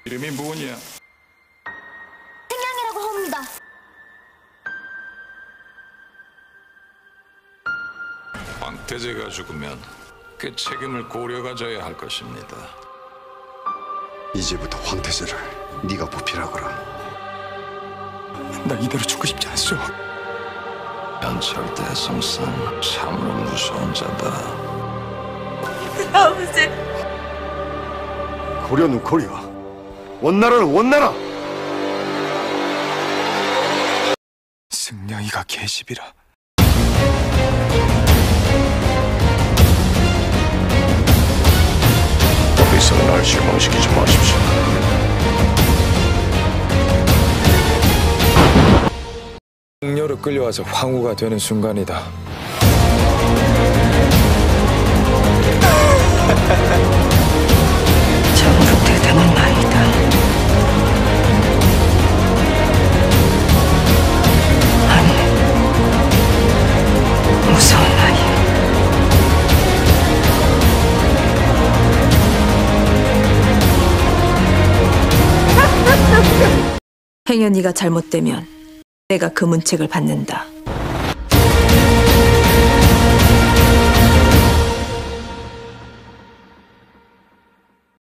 이름이 뭐냐? 승냥이라고 합니다. 황태제가 죽으면 그 책임을 고려가져야 할 것입니다. 이제부터 황태제를 네가 보필하거라. 나 이대로 죽고 싶지 않소. 연철대 성상 참으로 무서운 자다. 아버지. 고려는 고려, 원나라는 원나라. 승냥이가 계집이라. 더 이상 날 실망시키지 마십시오. 승려로 끌려와서 황후가 되는 순간이다. 참으로 대단한 나이다. 아니, 무서운 나이. 행여니가 잘못되면 내가 그 문책을 받는다.